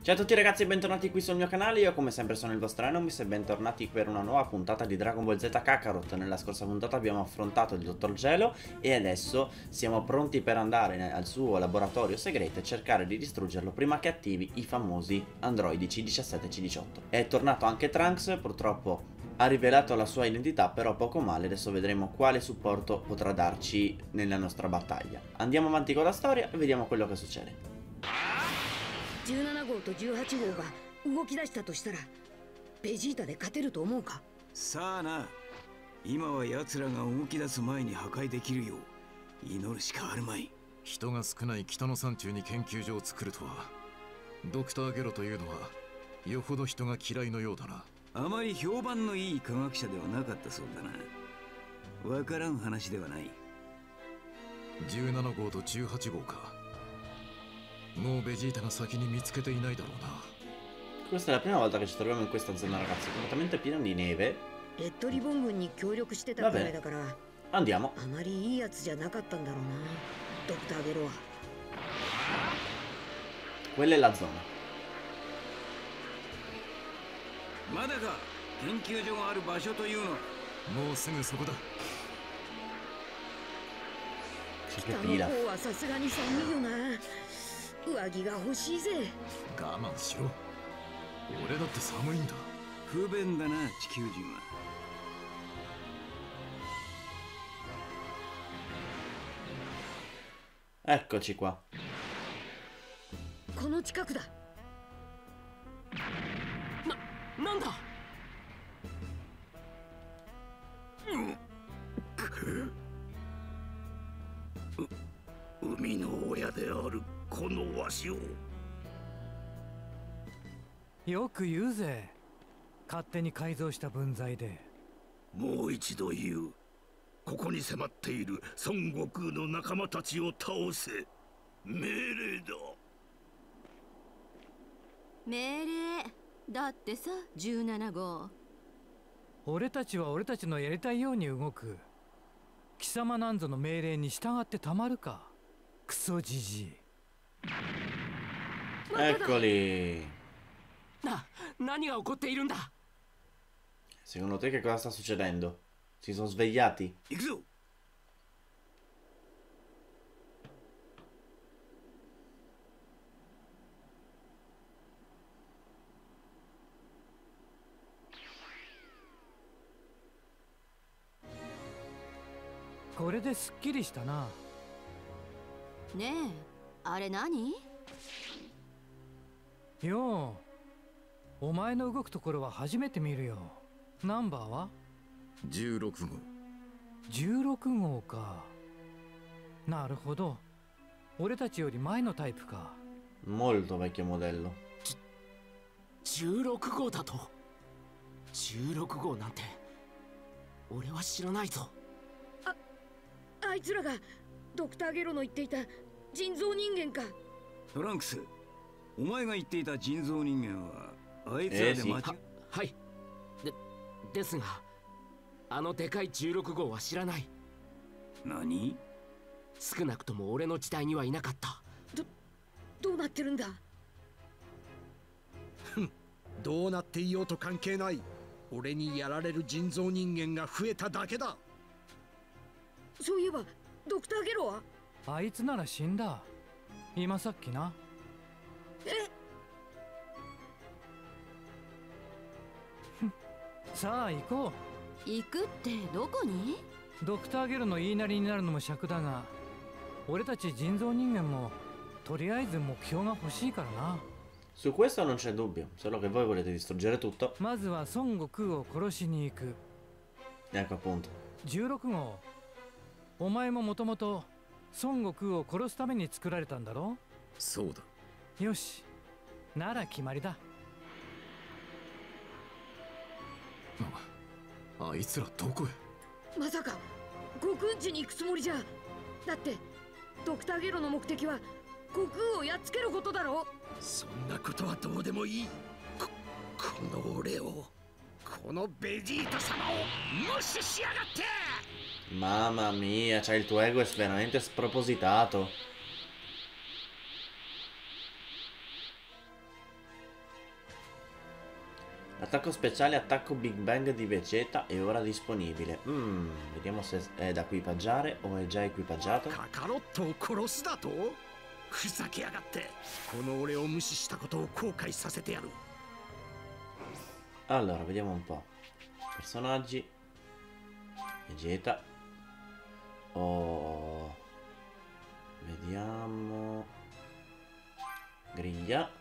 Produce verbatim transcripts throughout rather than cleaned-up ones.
Ciao a tutti ragazzi e bentornati qui sul mio canale, io come sempre sono il vostro Enomis e bentornati per una nuova puntata di Dragon Ball Z Kakarot. Nella scorsa puntata abbiamo affrontato il Dottor Gelo e adesso siamo pronti per andare al suo laboratorio segreto e cercare di distruggerlo prima che attivi i famosi androidi C diciassette e C diciotto. È tornato anche Trunks, purtroppo ha rivelato la sua identità, però poco male, adesso vedremo quale supporto potrà darci nella nostra battaglia. Andiamo avanti con la storia e vediamo quello che succede. じゅうななごうとじゅうはちごうが動き出したとしたらベジータで勝てると思うか。 さあな、今は奴らが動き出す前に破壊できるよう祈るしかあるまい。 人が少ない北の山中に研究所を作るとは、ドクターゲロというのはよほど人が嫌いのようだな。 あまり評判のいい科学者ではなかったそうだな。わからん話ではない。 じゅうななごうとじゅうはちごうか。もうベジータが先に見つけていないだろうな。 Questa è la prima volta che ci troviamo in questa zona, ragazzi, completamente piena di neve. レッドリボン軍に協力してたくらいだから Andiamo. あまりいいやつじゃなかったんだろうな、ドクターゲロは。 Quella è la zona. まだか、研究所がある場所というの。 もうすぐそこだ。 北の方はさすがに寒いよな。上着が欲しいぜ。 我慢しろ。俺だって寒いんだ。 不便だな、地球人は。 Eccoci qua. この近くだ。 な、なんだ。 う海の親であるこのわしを。 よく言うぜ、勝手に改造した分際で。 もう一度言う。ここに迫っている孫悟空の仲間たちを倒せ。命令だ。 命令だってさ、じゅうななごう。 俺たちは俺たちのやりたいように動く。貴様なんぞの命令に従ってたまるか、クソじじい。 Eccoli. な、何が起こっているんだ。 Secondo te che cosa sta succedendo? Si sono svegliati? 行くぞ。 これですっきりしたな。 ねえ、あれ何？ よう、お前の動くところは初めて見るよ。ナンバーはじゅうろくごう。 じゅうろくごうか。なるほど、俺たちより前のタイプか。 Molto vecchio modello. じゅうろくごうだと。じゅうろくごうなんて俺は知らないぞ。 あ、あいつらがドクターゲロの言っていた人造人間か。 トランクス、お前が言っていた人造人間はあいつらで間違っ、 はい。で、ですが、あのでかいじゅうろくごうは知らない。 何？ 少なくとも俺の時代にはいなかった。 ど、どうなってるんだ。 どうなっていようと関係ない。俺にやられる人造人間が増えただけだ。 そういえばドクターゲロは。 あいつなら死んだ。今さっきな。 え？ さあ行こう。行くってどこに？ ドクターゲロの言いなりになるのも尺だが、俺たち人造人間もとりあえず目標が欲しいからな。 Su questo non c'è dubbio, solo che voi volete distruggere tutto. まずは孫悟空を殺しに行く。 Ecco appunto. じゅうろくごう、お前ももともと孫悟空を殺すために作られたんだろ。 そうだ。 よし、なら決まりだ。 あ、あいつらどこへ。 まさか悟空ん家に行くつもりじゃ。だってドクターゲロの目的は悟空をやっつけることだろ。 そんなことはどうでもいい。こ、この俺を、このベジータ様を無視しやがって。 Mamma mia, cioè il tuo ego è veramente spropositato. Attacco speciale, attacco Big Bang di Vegeta è ora disponibile. Mm, vediamo se è da equipaggiare o è già equipaggiato. Kakarotを殺すだと？ふざけやがって。この俺を無視したことを後悔させてやる。 Allora, vediamo un po'. Personaggi. Vegeta. Oh. Vediamo. Griglia.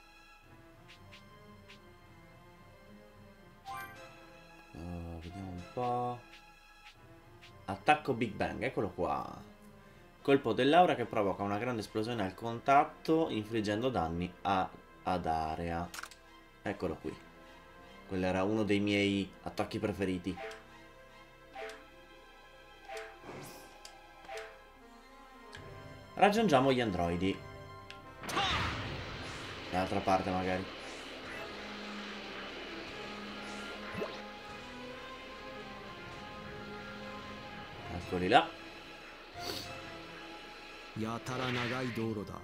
Uh, vediamo un po'. Attacco Big Bang, eccolo qua. Colpo dell'aura che provoca una grande esplosione al contatto, infliggendo danni a, ad area. Eccolo qui. Quello era uno dei miei attacchi preferiti. Raggiungiamo gli androidi. Dall'altra parte magari. Eccoli là. やたら長い道路だ。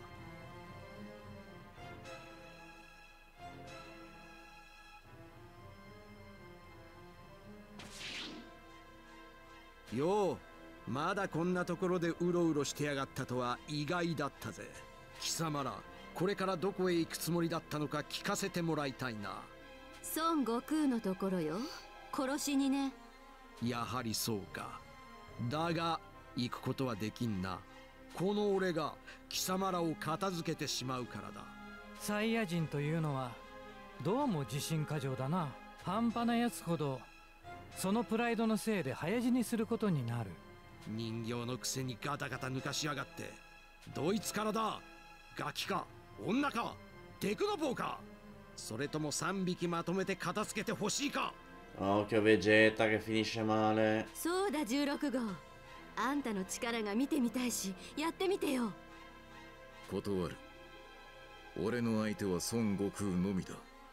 よう、まだこんなところでうろうろしてやがったとは意外だったぜ。貴様ら、これからどこへ行くつもりだったのか聞かせてもらいたいな。 孫悟空のところよ。殺しにね。 やはりそうか。だが行くことはできんな。この俺が貴様らを片付けてしまうからだ。 サイヤ人というのはどうも自信過剰だな。半端なやつほどそのプライドのせいで早死にすることになる。 人形のくせにガタガタ抜かしやがって。どいつからだ？ガキか女かデクノボーか、それともさんびきまとめて片付けてほしいか。 Occhio Vegeta che finisce male. そうだじゅうろく号。あんたの力が見てみたいし、やってみてよ。 断る。俺の相手は孫悟空のみだ。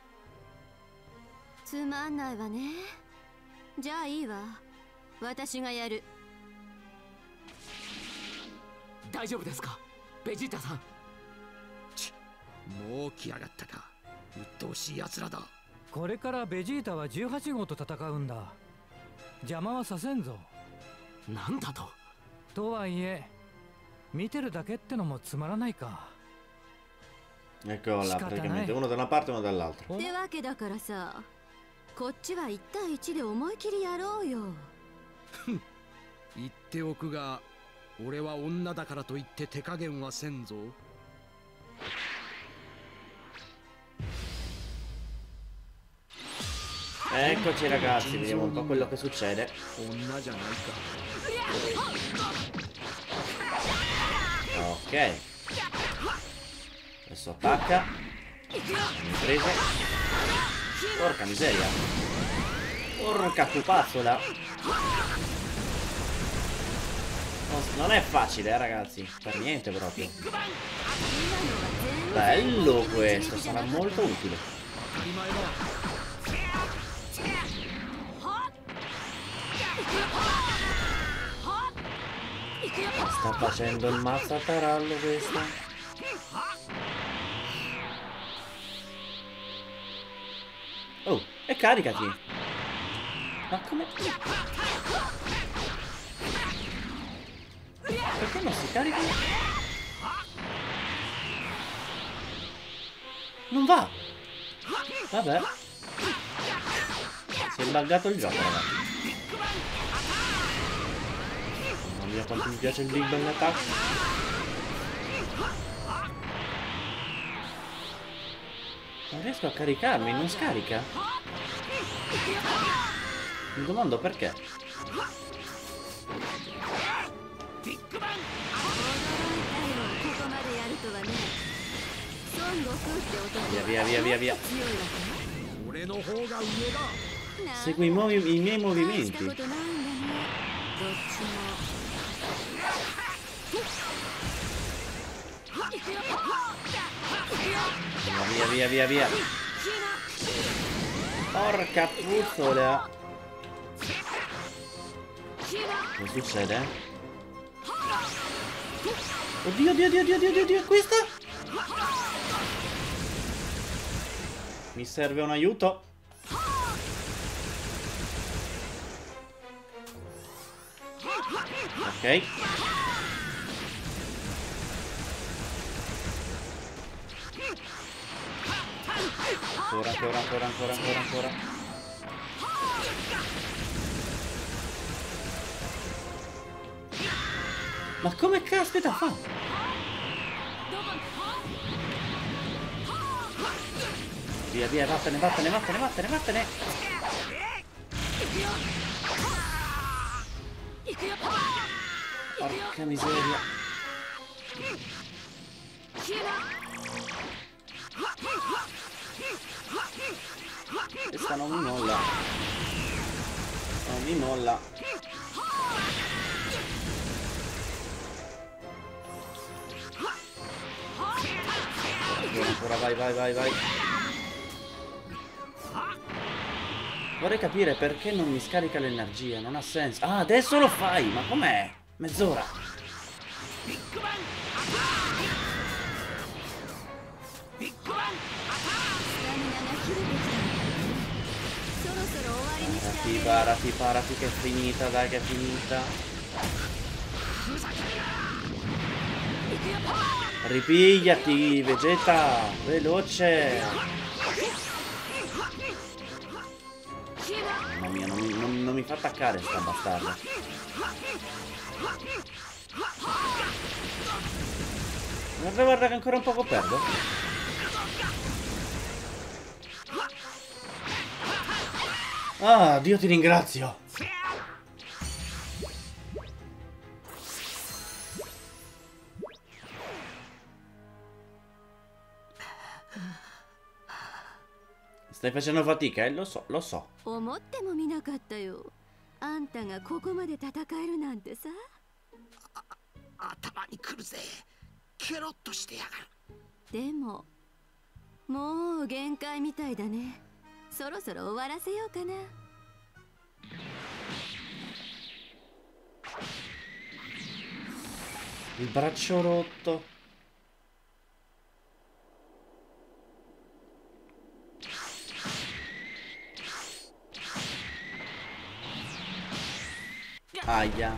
つまんないわね。じゃあいいわ。私がやる。 大丈夫ですか、ベジータさん。ちもう来やがったか。鬱陶しいやつらだ。 これからベジータはじゅうはち号と戦うんだ。邪魔はさせんぞ。 なんだと。 とはいえ見てるだけってのもつまらないか。 Ecco là, praticamente uno da una parte e uno dall'altra. ってわけだからさ、こっちはいち対いちで思い切りやろうよ。 言っておくが、俺は女だからといって手加減はせんぞ。 Eccoci ragazzi, vediamo un po' quello che succede. Ok. Adesso attacca. Prese. Porca miseria. Porca pupazzola. Non è facile, eh ragazzi. Per niente proprio. Bello questo, sarà molto utile. Sta facendo il mazzo a tarallo questo. Oh, e caricati. Ma come? Perché non si carica? Non va. Vabbè. Si è buggato il gioco, ragazzi. Mamma mia, quanto mi piace il Big Bang Attack. Non riesco a caricarmi, non scarica. Mi domando perché. Via, via, via, via, via. Segui i, movi i miei movimenti. Via, via, via, via. Porca puzzola. Cosa succede? Oddio, oddio, oddio, oddio, oddio, oddio, questa? Mi serve un aiuto. Ok. Ancora, ancora, ancora, ancora, ancora, ancora. Ma come caspita fa? Via, via, vattene, vattene, vattene, vattene, vattene. Porca miseria. Questa non mi molla. Non mi molla. Ancora, ancora, vai, vai, vai, vai. Vorrei capire perché non mi scarica l'energia, non ha senso. Ah, adesso lo fai, ma com'è? Mezz'ora. Parati, parati, parati, che è finita, dai, che è finita. Ripigliati, Vegeta, veloce. Mamma mia, non mi, non, non mi fa attaccare sta bastarda. Guarda, guarda che ancora un poco perdo. Ah, Dio ti ringrazio. Stai facendo fatica, eh? Lo so, lo so. 思ってもみなかったよ。あんたがここまで戦えるなんてさ。 頭にくるぜ。ケロッとしてやがる。 でももう限界みたいだね。そろそろ終わらせようかな。 Il braccio rotto. Aia.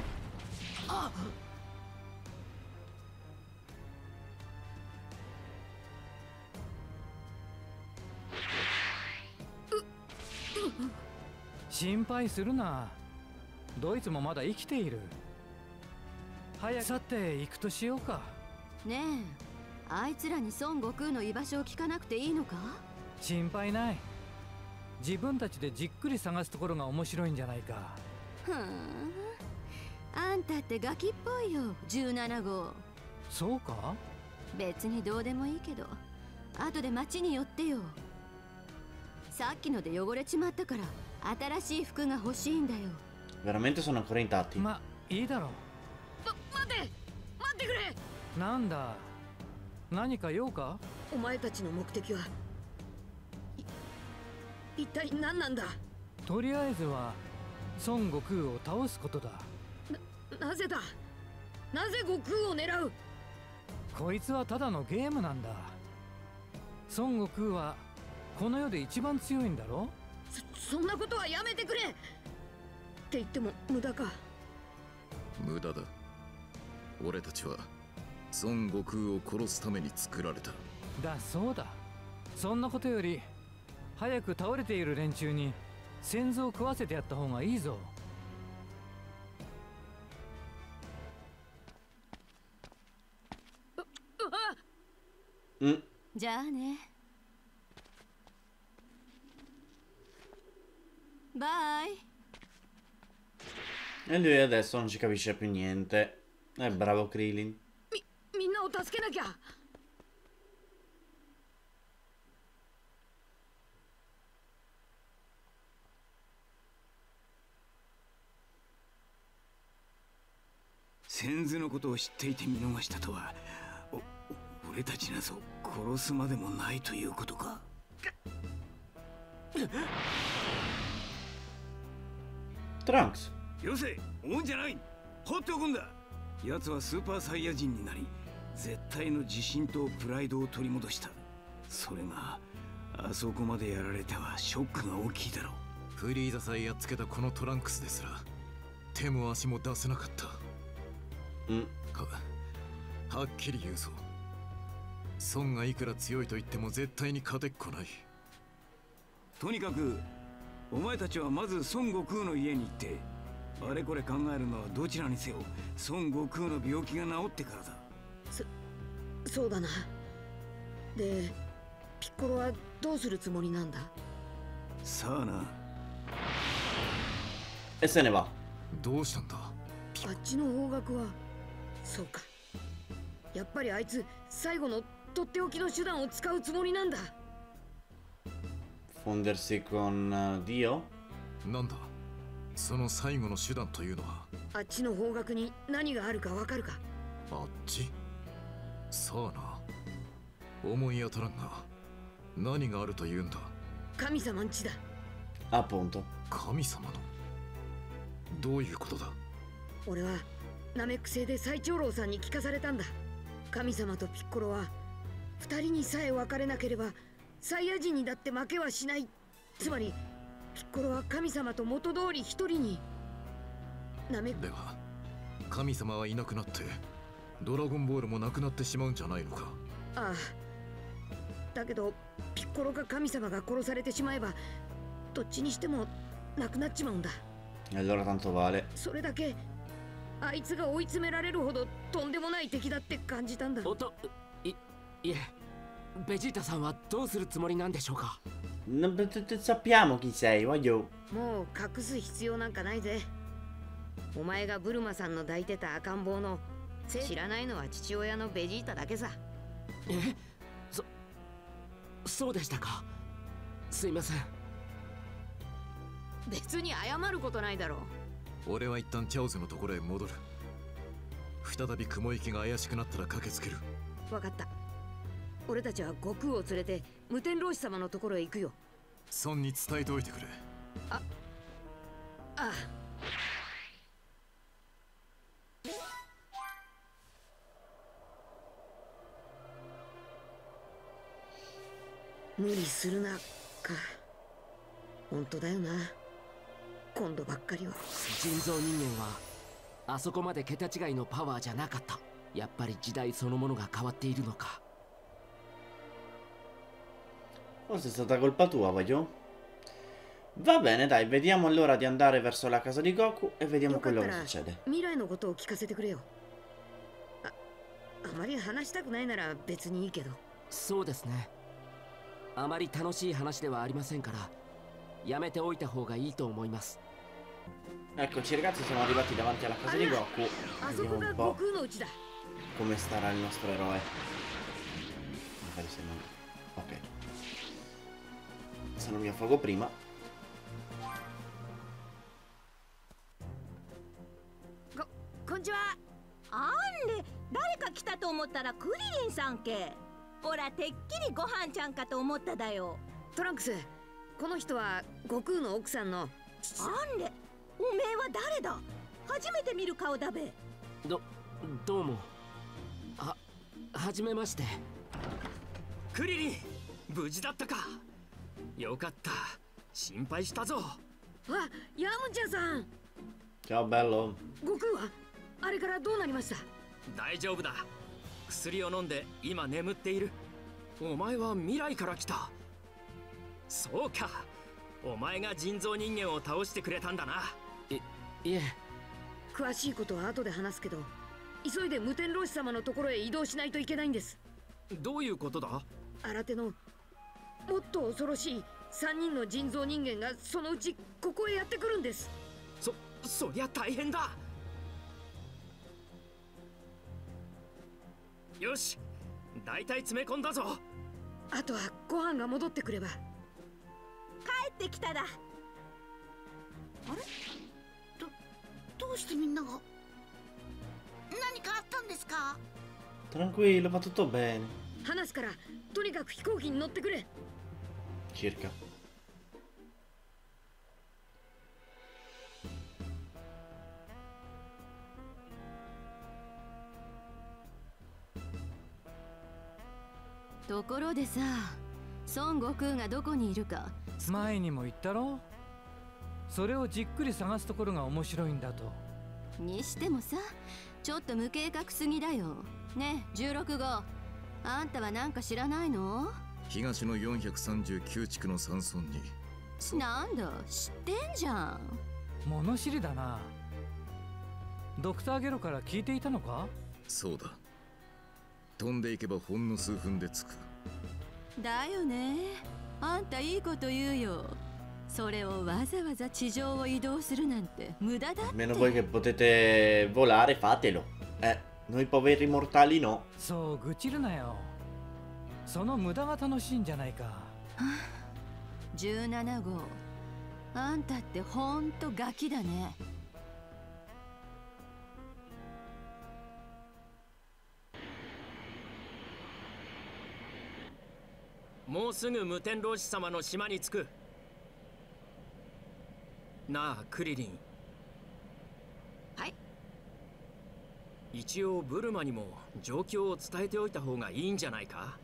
Uh. 心配するな。ドイツもまだ生きている。早くさて行くとしようか。 ねえ、あいつらに孫悟空の居場所を聞かなくていいのか？ 心配ない。自分たちでじっくり探すところが面白いんじゃないか。 ふーん、あんたってガキっぽいよ、じゅうなな号。 そうか？ 別にどうでもいいけど、後で街に寄ってよ。さっきので汚れちまったから新しい服が欲しいんだよ。 Veramente sono ancora intatti. ま、いいだろう。 待って待ってくれ。 なんだ、何か用か？ お前たちの目的は一体何なんだ？ とりあえずは孫悟空を倒すことだ。 な、なぜだ？なぜ悟空を狙う？ こいつはただのゲームなんだ。孫悟空はこの世で一番強いんだろ？ そ、そんなことはやめてくれって言っても無駄か。 無駄だ。俺たちは孫悟空を殺すために作られた。 だそうだ。そんなことより早く倒れている連中に先祖を食わせてやった方がいいぞ。 Mm. じゃあね。バイ。 E lui adesso non ci capisce più niente. È bravo Krillin. み、みんなを助けなきゃ。 先祖のことを知っていて見逃したとは、お俺たちなぞ殺すまでもないということか。 Trunks。 よせ、追うんじゃない。放っておくんだ。奴はスーパーサイヤ人になり、絶対の自信とプライドを取り戻した。それがあそこまでやられてはショックが大きいだろう。 フリーザさえやっつけたこのトランクスですら手も足も出せなかった。 うんかはっきり言うぞ。孫がいくら強いと言っても絶対に勝てっこない。 とにかくお前たちはまず孫悟空の家に行ってあれこれ考えるのはどちらにせよ孫悟空の病気が治ってからだ。 そそうだな。でピッコロはどうするつもりなんだ？ さあな。 E se ne va. どうしたんだ？ あっちの方角はそうか。やっぱりあいつ最後のとっておきの手段を使うつもりなんだ。 Fondersi con uh, Dio? なんだその最後の手段というのは。 あっちの方角に何があるかわかるか？ あっちさあな。思い当たらんが何があるというんだ。 神様んちだ。 Appunto. 神様のどういうことだ？ 俺はナメック星で最長老さんに聞かされたんだ。神様とピッコロは二人にさえ分かれなければサイヤ人にだって負けはしない。つまりピッコロは神様と元通り一人に。ナメックでは神様はいなくなってドラゴンボールもなくなってしまうんじゃないのか？ ああ。だけどピッコロか神様が殺されてしまえばどっちにしてもなくなっちまうんだ。 Allora tanto vale. それだけあいつが追い詰められるほどとんでもない敵だって感じたんだ。 おといいえベジータさんはどうするつもりなんでしょうか？ Non sappiamo chi sei, voglio. もう隠す必要なんかないぜ。お前がブルマさんの抱いてた赤ん坊の知らないのは父親のベジータだけさ。 えそそうでしたか。すいません。 別に謝ることないだろう。 俺は一旦チャオズのところへ戻る。再び雲行きが怪しくなったら駆けつける。 分かった。俺たちは悟空を連れて無天老師様のところへ行くよ。 孫に伝えておいてくれ。 あああ。無理するなか。本当だよな。今度ばっかりは。 人造人間はあそこまで桁違いのパワーじゃなかった。やっぱり時代そのものが変わっているのか。 Forse è stata colpa tua, voglio. Va bene, dai, vediamo allora di andare verso la casa di Goku e vediamo quello che succede. 未来のことを聞かせてくれよ。あ、あまり話したくないなら別にいいけど。 そうですね。あまり楽しい話ではありませんから、やめておいた方がいいと思います。 Eccoci ragazzi, siamo arrivati davanti alla casa di Goku. Vediamo un po' come starà il nostro eroe. Magari se non... Ok. Se non mi affogo prima. Ko, こんにちは。 あんれ、誰か来たと思ったらクリリンさんけ。ほら、てっきりご飯ちゃんかと思っただよ。 トランクス、この人は悟空の奥さんの。 あんれ、おめえは誰だ？初めて見る顔だべ。 ど、どうも。は、はじめまして。 クリリン、無事だったか。よかった。心配したぞ。 あ、ヤムチャさん。 Ciao bello。 悟空はあれからどうなりました？ 大丈夫だ。薬を飲んで今眠っている。お前は未来から来た。そうか。お前が人造人間を倒してくれたんだな。 い、いえ。 詳しいことは後で話すけど、急いで無天老師様のところへ移動しないといけないんです。 どういうことだ？ 新手のもっと恐ろしいさんにんの人造人間がそのうちここへやってくるんです。 そ、そりゃ大変だ。よし、大体詰め込んだぞ。 あとはご飯が戻ってくれば。 帰ってきただ。あれ？ど、どうしてみんなが？何かあったんですか？ Tranquillo, va tutto bene. 話すから、とにかく飛行機に乗ってくれ。 Circa. ところでさ、孫悟空がどこにいるか前にも言ったろ。それをじっくり探すところが面白いんだと。 にしてもさ、 ちょっと無計画すぎだよ。ねえじゅうろく号、あんたはなんか知らないの？ 東のよんひゃくさんじゅうきゅう地区の山村に。 なんだ、知ってんじゃん。 物知りだな。ドクターゲロから聞いていたのか？ そうだ。飛んでいけばほんの数分で着く。 だよね。あんたいいこと言うよ。それをわざわざ地上を移動するなんて無駄だって。 Almeno voi che potete volare fatelo. Eh, noi poveri mortali no. そう愚痴るなよ。その無駄が楽しいんじゃないか。 じゅうなな号、あんたってほんとガキだね。 もうすぐ無天老師様の島に着く。なあクリリン。 はい。 一応ブルマにも状況を伝えておいた方がいいんじゃないか？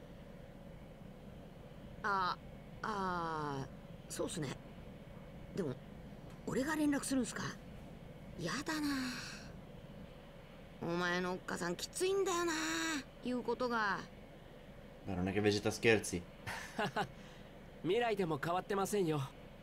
ああ、そうっすね。でも俺が連絡するんすか？やだな。お前のおっかさんきついんだよな、言うことが。 Ma non è che Vegeta scherzi. 未来でも変わってませんよ。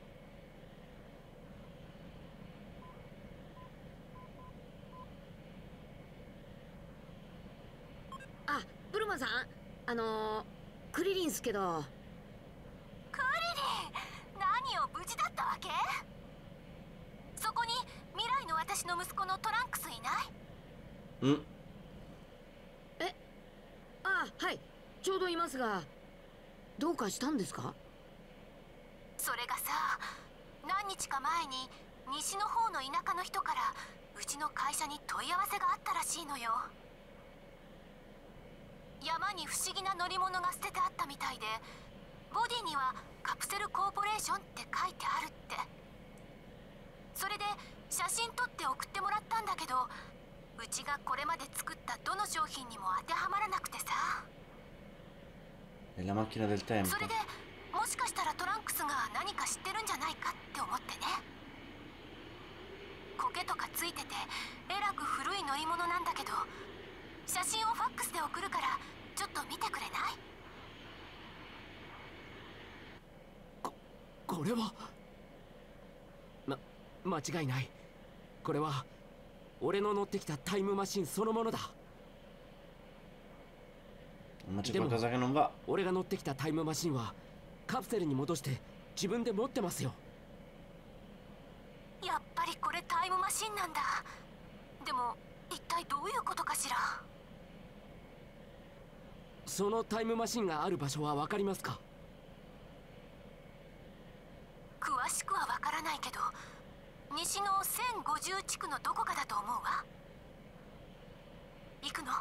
あ、ブルマさん、あのー、クリリンっすけど。 クリリン、何を無事だったわけ？そこに未来の私の息子のトランクスいない？ ん？ え、あ、はい、ちょうどいますが、どうかしたんですか？ それがさ、何日か前に西の方の田舎の人からうちの会社に問い合わせがあったらしいのよ。山に不思議な乗り物が捨ててあったみたいで、ボディにはカプセルコーポレーションって書いてあるって。それで写真撮って送ってもらったんだけど、うちがこれまで作ったどの商品にも当てはまらなくてさ。 È la macchina del tempo. それでもしかしたらトランクスが何か知ってるんじゃないかって思ってね。苔とかついててえらく古い乗り物なんだけど、写真をファックスで送るからちょっと見てくれない？ こ、これはま、間違いない。これは俺の乗ってきたタイムマシンそのものだ。 Ma c'è qualcosa che non va. 俺が乗ってきたタイムマシンはカプセルに戻して自分で持ってますよ。 やっぱりこれタイムマシンなんだ。でも一体どういうことかしら？ そのタイムマシンがある場所は分かりますか？ 詳しくは分からないけど、西のせんごじゅう地区のどこかだと思うわ。行くの？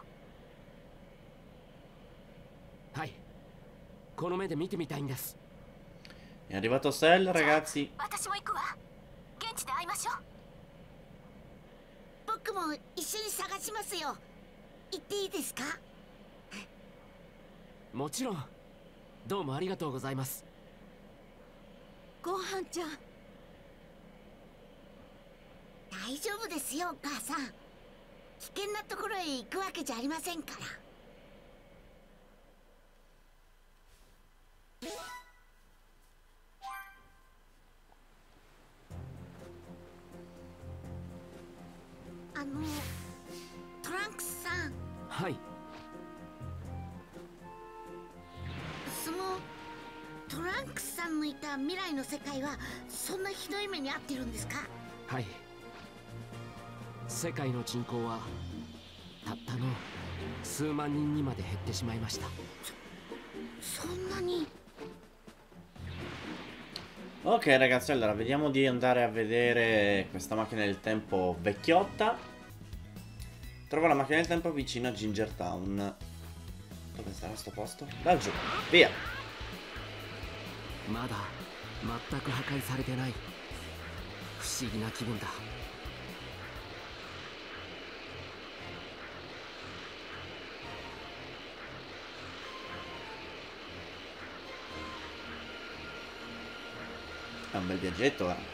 はい、この目で見てみたいんです。 È arrivato Cell, ragazzi. 私も行くわ。現地で会いましょう。僕も一緒に探しますよ。行っていいですか？ もちろん。どうもありがとうございます。 ごはんちゃん。大丈夫ですよ、お母さん。危険なところへ行くわけじゃありませんから。あの、トランクスさん。 はい。 そのトランクスさんのいた未来の世界はそんなひどい目に遭ってるんですか？ はい。世界の人口はたったの数万人にまで減ってしまいました。 そんなに。 Ok ragazzi, allora vediamo di andare a vedere questa macchina del tempo vecchiotta. Trovo la macchina del tempo vicino a Ginger Town. Dove sarà sto posto? Laggiù, via. まだ全く破壊されてない。不思議な気分だ。 È un bel viaggetto, eh.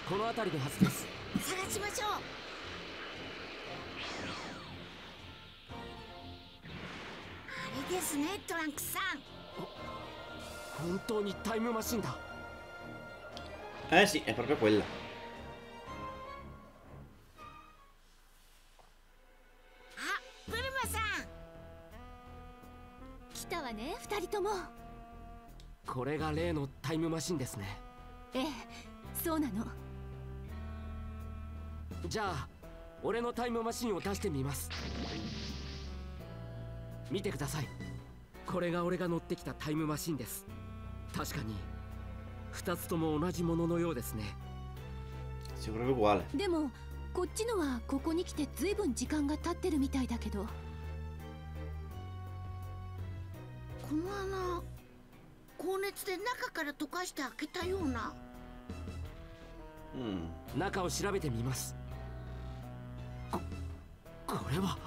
この辺りのはずです。 探しましょう。あれですね、トランクスさん。 本当にタイムマシンだ。 Eh sì, è proprio quella. あ、ブルマさん。 来たわね、二人とも。 これが例のタイムマシンですね。 ええ、そうなの。 じゃあ俺のタイムマシンを出してみます。見てください。これが俺が乗ってきたタイムマシンです。確かに二つとも同じもののようですね。 でもこっちのはここに来てずいぶん時間が経ってるみたいだけど。 この穴、高熱で中から溶かして開けたような。 うん、中を調べてみます。こ、これは。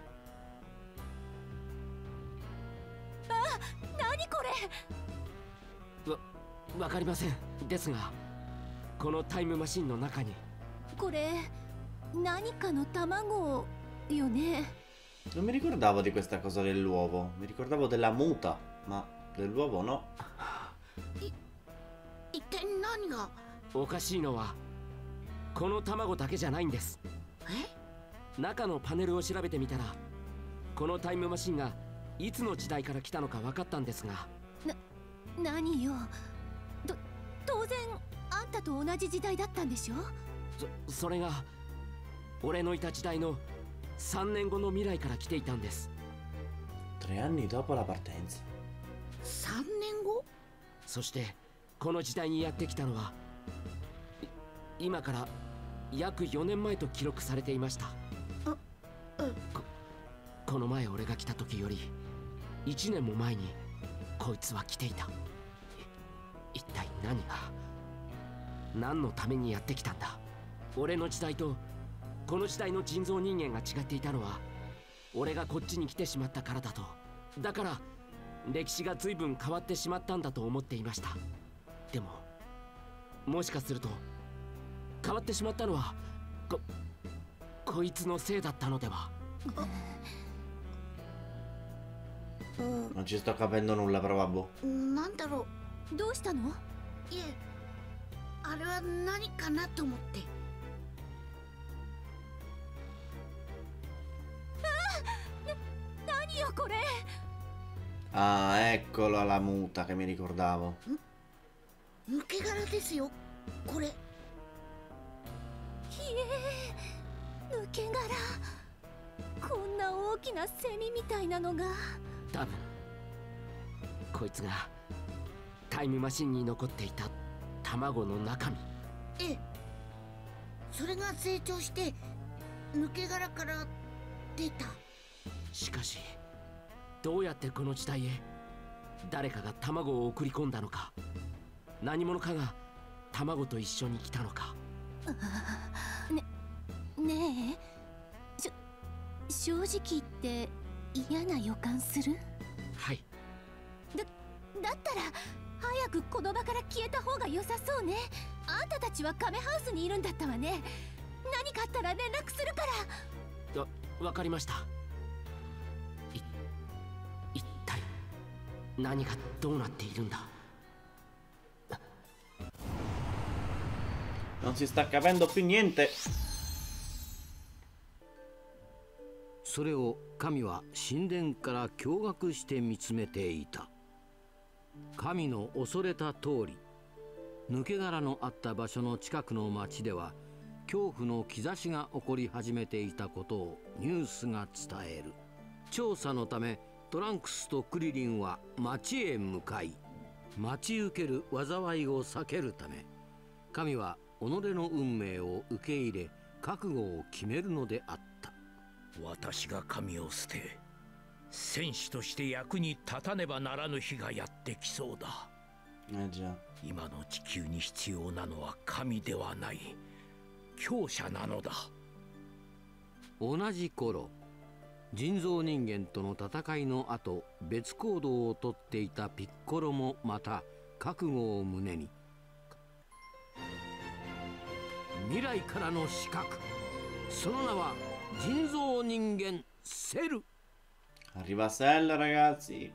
あ、何これ。 わ、わかりません。ですがこのタイムマシンの中にこれ何かの卵よね。 Non mi ricordavo di questa cosa dell'uovo, mi ricordavo della muta, ma dell'uovo no. い、一体何が。 おかしいのはこの卵だけじゃないんです。 え？ 中のパネルを調べてみたらこのタイムマシンがいつの時代から来たのか分かったんですが。 な、何よ。と、当然あんたと同じ時代だったんでしょ。 そ、それが俺のいた時代のさんねんごの未来から来ていたんです。 tre anni dopo la partenza。 さんねんご？ そしてこの時代にやってきたのは今から約よねんまえと記録されていました。 こ, この前俺が来た時よりいちねんも前にこいつは来ていた。一体何が何のためにやってきたんだ。俺の時代とこの時代の人造人間が違っていたのは俺がこっちに来てしまったからだと。だから歴史が随分変わってしまったんだと思っていました。でももしかすると変わってしまったのはここいつのせいだったのでは。 Non ci sto capendo nulla però vabbè。 なんだろう。どうしたの？ いえ、あれは何かなと思って。 何よこれ。 Ah, eccola la muta che mi ricordavo。 抜け殻ですよ、これ。 ひえ、抜け殻。こんな大きなセミみたいなのが。 多分こいつがタイムマシンに残っていた卵の中身。 ええ、それが成長して抜け殻から出た。 しかしどうやってこの時代へ誰かが卵を送り込んだのか、何者かが卵と一緒に来たのか。 ね、ねえ、しょ正直言って嫌な予感する。 はい。 だ、だったら早くこの場から消えた方が良さそうね。あんたたちはカメハウスにいるんだったわね。何かあったら連絡するから。 わ、わかりました。い、一体何がどうなっているんだ。 Non si sta capendo più niente。 それを神は神殿から驚愕して見つめていた。神の恐れた通り、抜け殻のあった場所の近くの町では恐怖の兆しが起こり始めていたことをニュースが伝える。調査のためトランクスとクリリンは町へ向かい、待ち受ける災いを避けるため神は己の運命を受け入れ覚悟を決めるのであった。 私が神を捨て戦士として役に立たねばならぬ日がやってきそうだ。今の地球に必要なのは神ではない強者なのだ。 同じ頃、人造人間との戦いの後別行動をとっていたピッコロもまた覚悟を胸に未来からの刺客、その名は人造人間セル。 Arriva Cell, ragazzi.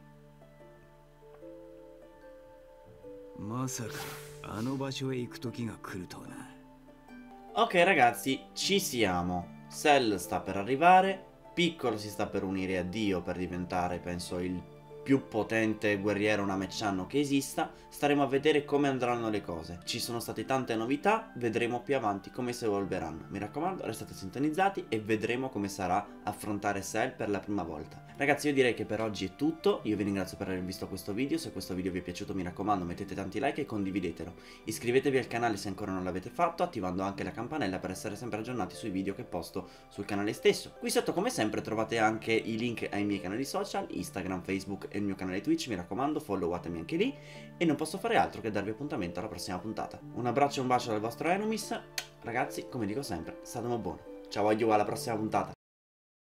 まさかあの場所へ行く時が来るとはな。 Ok ragazzi, ci siamo. Cell sta per arrivare, Piccolo si sta per unire a Dio per diventare, penso, il più potente guerriero namecciano che esista. Staremo a vedere come andranno le cose. Ci sono state tante novità, vedremo più avanti come si evolveranno. Mi raccomando, restate sintonizzati e vedremo come sarà affrontare Cell per la prima volta. Ragazzi, io direi che per oggi è tutto. Io vi ringrazio per aver visto questo video. Se questo video vi è piaciuto, mi raccomando, mettete tanti like e condividetelo. Iscrivetevi al canale se ancora non l'avete fatto, attivando anche la campanella per essere sempre aggiornati sui video che posto sul canale stesso. Qui sotto, come sempre, trovate anche i link ai miei canali social, Instagram, Facebook e il mio canale Twitch. Mi raccomando, followatemi anche lì. E non posso fare altro che darvi appuntamento alla prossima puntata. Un abbraccio e un bacio dal vostro Enumis. Ragazzi, come dico sempre, state buoni. Ciao a you, alla prossima puntata.